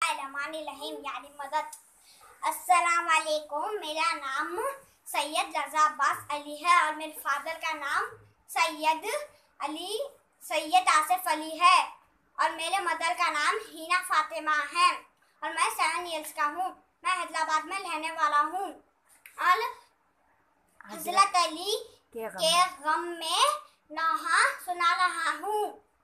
बिस्मिल्लाहिर्रहमानिर्रहीम यानी मदद। अस्सलाम वालेकुम। मेरा नाम सैयद रज़ा अब्बास अली है और मेरे फादर का नाम सैयद आसिफ अली है और मेरे मदर का नाम हीना फातिमा है और मैं 7 इयर्स का हूँ। मैं हैदराबाद में रहने वाला हूँ और हज़रत अली के गम में नहा सुना रहा हूँ।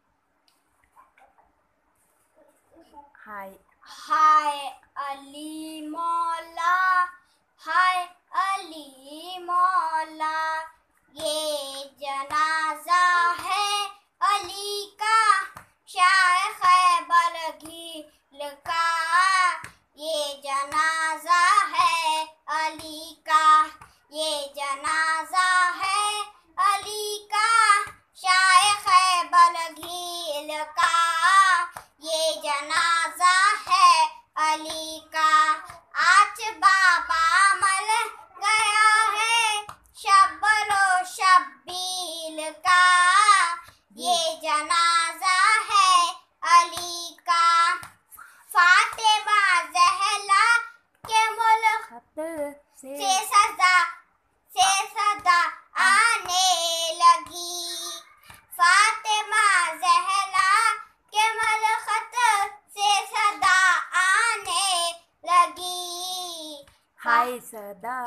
हाय अली मौला, हाय अली मौला, ये जनाजा है अली का, शाह बरगील का। ये जनाजा है अली का, ये जनाजा है अली का, शाह बरगील का। ये जनाजा है अली का। आज बाबा मर गया है शब्बरो शब्बील का। ये जनाजा है अली का। फातिमा ज़हरा के मुल्क से सदा आने लगी। फातिमा ज़हरा के मुल्क से सदा आने लगी। हाय सदा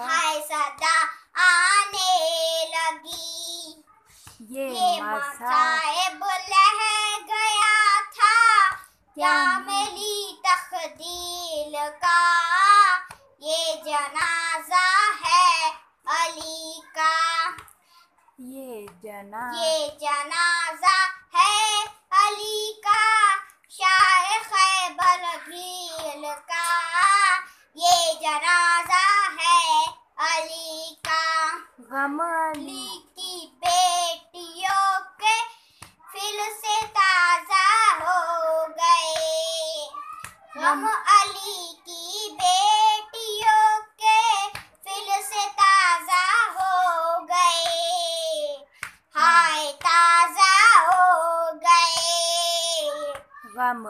आने लगी। ये मसाइब लह गया था कामिली तकदीर का। ये जनाजा है अली का। ये जनाजा है अली का, शाह बरगील का। ये जनाजा है अली का। गम अली की बेटियों के फिर से ताजा हो गए। गम अली की बेटियों के फिर से ताजा हो गए। हाय ताजा हो गए। गम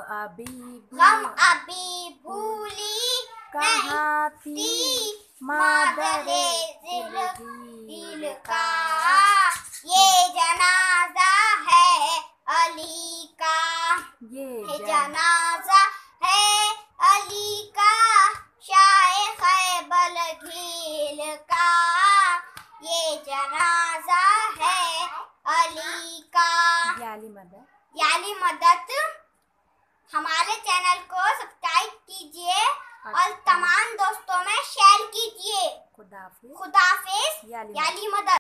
अभी भूली कहाँ थी मादरे दिल का। ये जनाजा है अली का। ये जनाजा है अली का, शाह बरगील का। ये जनाजा है अली का। याली मदद। हमारे चैनल को सब्सक्राइब कीजिए और तमाम दोस्तों में शेयर कीजिए। खुदाफिज। खुदाफिज। याली मदद।